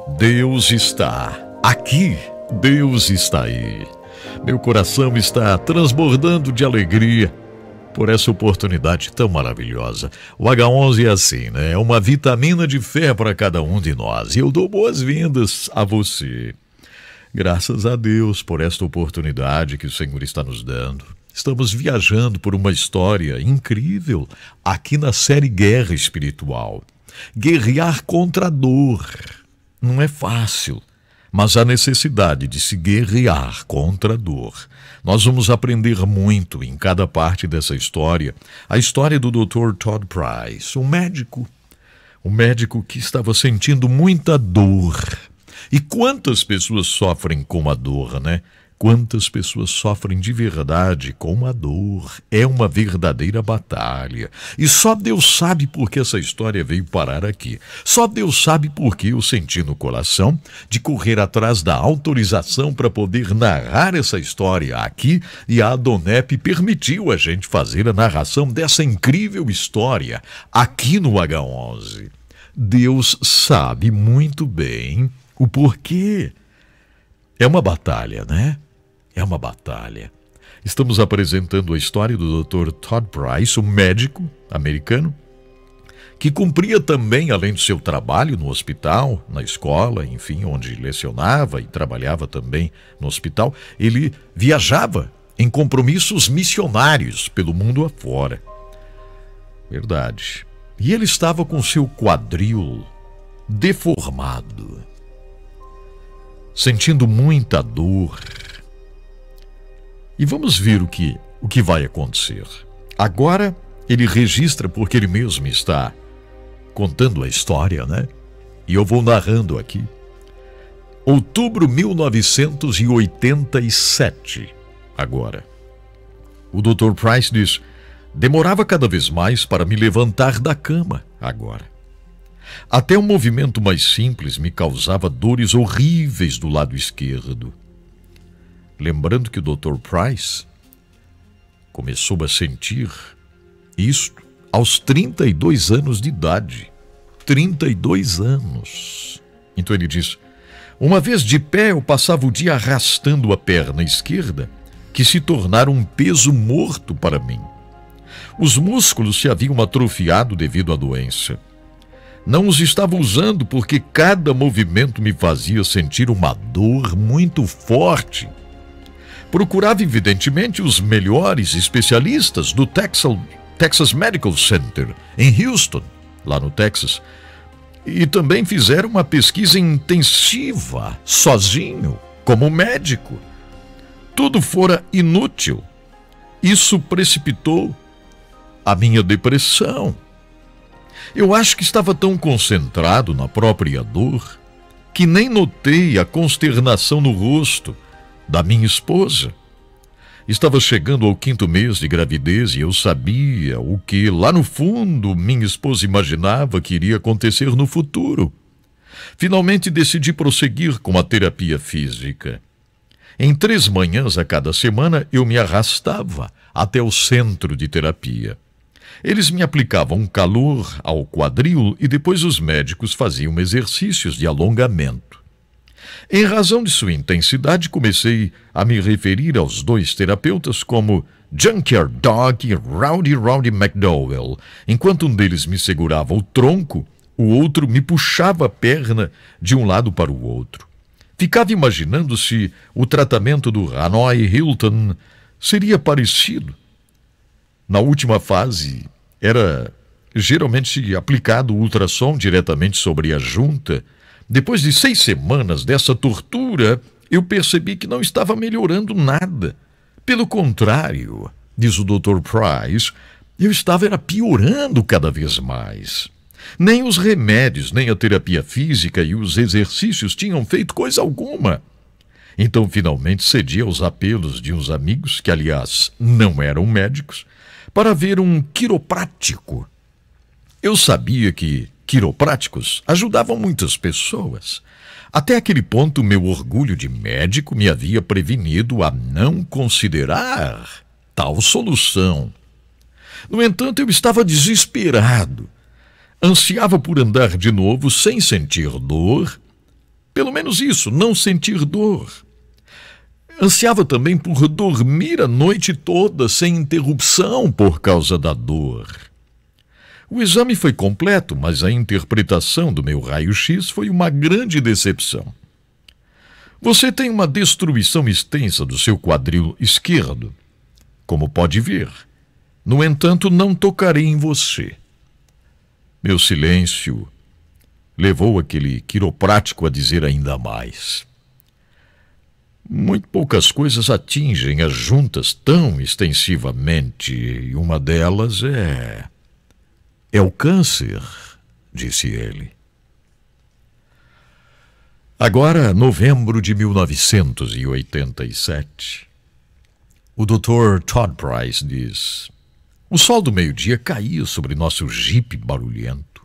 Deus está aqui, Deus está aí. Meu coração está transbordando de alegria por essa oportunidade tão maravilhosa. O H11 é assim, né? É uma vitamina de fé para cada um de nós. E eu dou boas-vindas a você. Graças a Deus por esta oportunidade que o Senhor está nos dando. Estamos viajando por uma história incrível aqui na série Guerra Espiritual. Guerrear contra a dor não é fácil, mas há necessidade de se guerrear contra a dor. Nós vamos aprender muito em cada parte dessa história. A história do Dr. Todd Price, um médico que estava sentindo muita dor. E quantas pessoas sofrem com a dor, né? Quantas pessoas sofrem de verdade com a dor. É uma verdadeira batalha. E só Deus sabe por que essa história veio parar aqui. Só Deus sabe por que eu senti no coração de correr atrás da autorização para poder narrar essa história aqui. E a Adonep permitiu a gente fazer a narração dessa incrível história aqui no H11. Deus sabe muito bem o porquê. É uma batalha, né? É uma batalha. Estamos apresentando a história do Dr. Todd Price, um médico americano, que cumpria também, além do seu trabalho no hospital, na escola, enfim, onde lecionava e trabalhava também no hospital, ele viajava em compromissos missionários pelo mundo afora. Verdade. E ele estava com seu quadril deformado, sentindo muita dor. E vamos ver o que vai acontecer. Agora ele registra porque ele mesmo está contando a história, né? E eu vou narrando aqui. Outubro 1987. Agora. O Dr. Price diz: demorava cada vez mais para me levantar da cama agora. Até um movimento mais simples me causava dores horríveis do lado esquerdo. Lembrando que o Dr. Price começou a sentir isto aos 32 anos de idade. 32 anos. Então ele diz: uma vez de pé eu passava o dia arrastando a perna esquerda, que se tornara um peso morto para mim. Os músculos se haviam atrofiado devido à doença. Não os estava usando porque cada movimento me fazia sentir uma dor muito forte. Procurava, evidentemente, os melhores especialistas do Texas Medical Center, em Houston, lá no Texas. E também fizeram uma pesquisa intensiva, sozinho, como médico. Tudo fora inútil. Isso precipitou a minha depressão. Eu acho que estava tão concentrado na própria dor que nem notei a consternação no rosto da minha esposa. Estava chegando ao 5º mês de gravidez e eu sabia o que, lá no fundo, minha esposa imaginava que iria acontecer no futuro. Finalmente decidi prosseguir com a terapia física. Em 3 manhãs a cada semana eu me arrastava até o centro de terapia. Eles me aplicavam calor ao quadril e depois os médicos faziam exercícios de alongamento. Em razão de sua intensidade, comecei a me referir aos 2 terapeutas como Junkyard Dog e Rowdy McDowell. Enquanto um deles me segurava o tronco, o outro me puxava a perna de um lado para o outro. Ficava imaginando se o tratamento do Hanoi Hilton seria parecido. Na última fase, era geralmente aplicado o ultrassom diretamente sobre a junta. Depois de 6 semanas dessa tortura, eu percebi que não estava melhorando nada. Pelo contrário, diz o Dr. Price, eu estava piorando cada vez mais. Nem os remédios, nem a terapia física e os exercícios tinham feito coisa alguma. Então, finalmente, cedi aos apelos de uns amigos, que, aliás, não eram médicos, para ver um quiroprático. Eu sabia que quiropráticos ajudavam muitas pessoas. Até aquele ponto, meu orgulho de médico me havia prevenido a não considerar tal solução. No entanto, eu estava desesperado. Ansiava por andar de novo sem sentir dor Pelo menos isso, não sentir dor. Ansiava também por dormir a noite toda sem interrupção por causa da dor. O exame foi completo, mas a interpretação do meu raio-x foi uma grande decepção. Você tem uma destruição extensa do seu quadril esquerdo, como pode ver. No entanto, não tocarei em você. Meu silêncio levou aquele quiroprático a dizer ainda mais. Muito poucas coisas atingem as juntas tão extensivamente, e uma delas é o câncer, disse ele. Agora, novembro de 1987. O Dr. Todd Price diz: o sol do meio-dia caía sobre nosso jipe barulhento.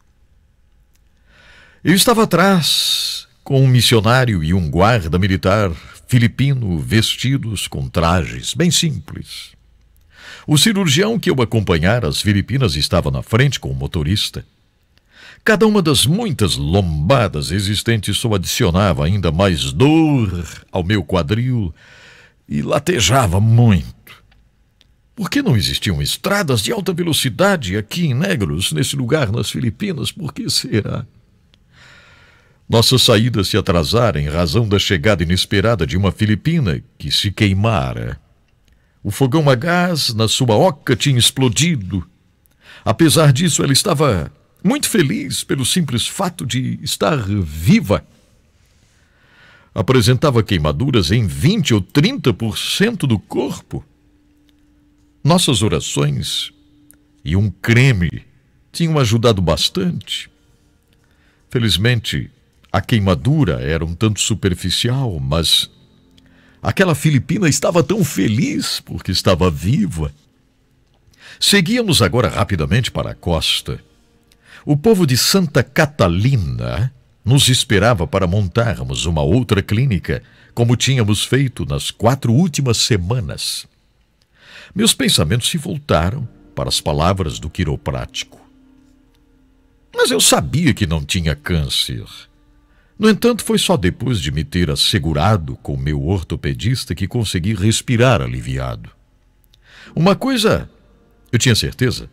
Eu estava atrás com um missionário e um guarda militar filipino vestidos com trajes bem simples. O cirurgião que eu acompanhara às Filipinas estava na frente com o motorista. Cada uma das muitas lombadas existentes só adicionava ainda mais dor ao meu quadril e latejava muito. Por que não existiam estradas de alta velocidade aqui em Negros, nesse lugar nas Filipinas? Por que será? Nossa saída se atrasara em razão da chegada inesperada de uma filipina que se queimara. O fogão a gás na sua oca tinha explodido. Apesar disso, ela estava muito feliz pelo simples fato de estar viva. Apresentava queimaduras em 20 ou 30% do corpo. Nossas orações e um creme tinham ajudado bastante. Felizmente, a queimadura era um tanto superficial, mas aquela filipina estava tão feliz porque estava viva. Seguíamos agora rapidamente para a costa. O povo de Santa Catalina nos esperava para montarmos uma outra clínica, como tínhamos feito nas 4 últimas semanas. Meus pensamentos se voltaram para as palavras do quiroprático. Mas eu sabia que não tinha câncer. No entanto, foi só depois de me ter assegurado com meu ortopedista que consegui respirar aliviado. Uma coisa, eu tinha certeza,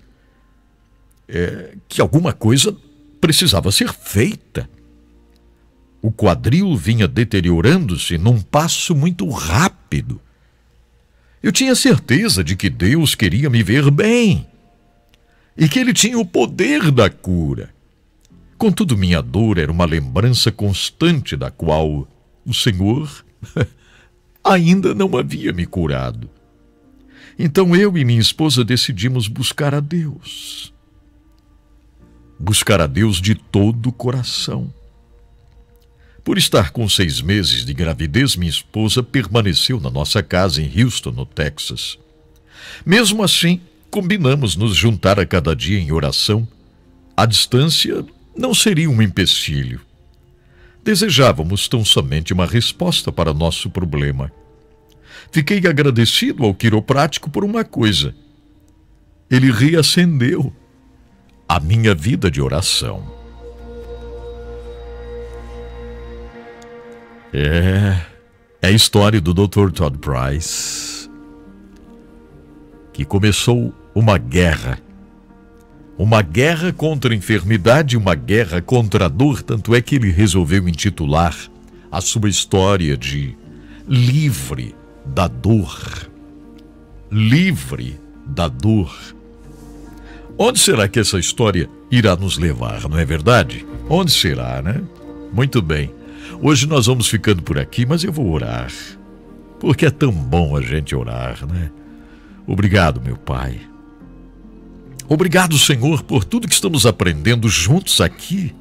que alguma coisa precisava ser feita. O quadril vinha deteriorando-se num passo muito rápido. Eu tinha certeza de que Deus queria me ver bem e que Ele tinha o poder da cura. Contudo, minha dor era uma lembrança constante da qual o Senhor ainda não havia me curado. Então eu e minha esposa decidimos buscar a Deus. Buscar a Deus de todo o coração. Por estar com 6 meses de gravidez, minha esposa permaneceu na nossa casa em Houston, no Texas. Mesmo assim, combinamos nos juntar a cada dia em oração. A distância não seria um empecilho. Desejávamos tão somente uma resposta para nosso problema. Fiquei agradecido ao quiroprático por uma coisa. Ele reacendeu a minha vida de oração. É a história do Dr. Todd Price, que começou uma guerra contra a enfermidade, uma guerra contra a dor, tanto é que ele resolveu intitular a sua história de Livre da Dor. Livre da Dor. Onde será que essa história irá nos levar, não é verdade? Onde será, né? Muito bem. Hoje nós vamos ficando por aqui, mas eu vou orar, porque é tão bom a gente orar, né? Obrigado, meu Pai. Obrigado, Senhor, por tudo que estamos aprendendo juntos aqui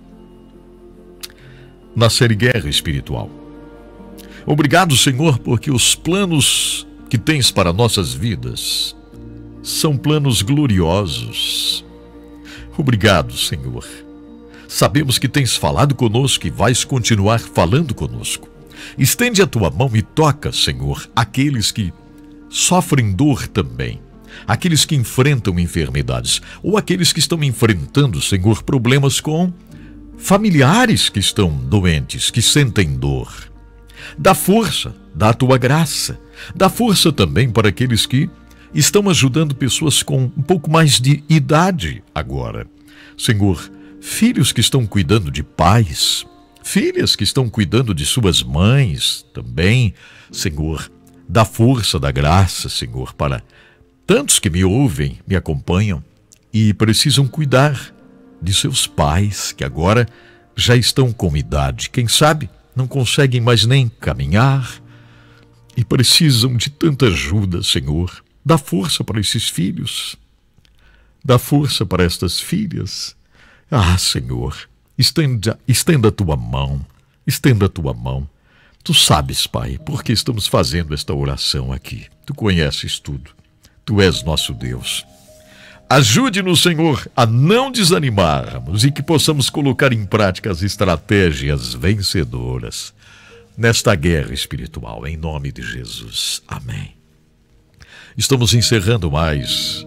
na série Guerra Espiritual. Obrigado, Senhor, porque os planos que tens para nossas vidas são planos gloriosos. Obrigado, Senhor. Sabemos que tens falado conosco e vais continuar falando conosco. Estende a tua mão e toca, Senhor, aqueles que sofrem dor também, aqueles que enfrentam enfermidades, ou aqueles que estão enfrentando, Senhor, problemas com familiares que estão doentes, que sentem dor. Dá força, dá a tua graça. Dá força também para aqueles que estão ajudando pessoas com um pouco mais de idade agora. Senhor, filhos que estão cuidando de pais, filhas que estão cuidando de suas mães também. Senhor, dá força, dá graça, Senhor, para tantos que me ouvem, me acompanham e precisam cuidar de seus pais, que agora já estão com idade. Quem sabe não conseguem mais nem caminhar e precisam de tanta ajuda, Senhor. Dá força para esses filhos. Dá força para estas filhas. Ah, Senhor, estenda a tua mão. Estenda a tua mão. Tu sabes, Pai, por que estamos fazendo esta oração aqui. Tu conheces tudo. Tu és nosso Deus. Ajude-nos, Senhor, a não desanimarmos e que possamos colocar em prática as estratégias vencedoras nesta guerra espiritual, em nome de Jesus. Amém. Estamos encerrando mais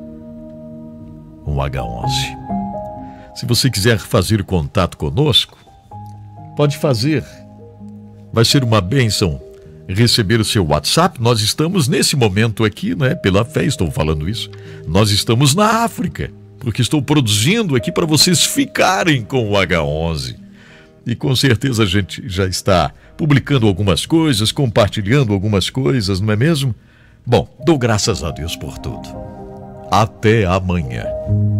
um H11. Se você quiser fazer contato conosco, pode fazer. Vai ser uma bênção receber o seu WhatsApp. Nós estamos nesse momento aqui, né? Pela fé estou falando isso. Nós estamos na África, porque estou produzindo aqui para vocês ficarem com o H11. E com certeza a gente já está publicando algumas coisas, compartilhando algumas coisas, não é mesmo? Bom, dou graças a Deus por tudo. Até amanhã.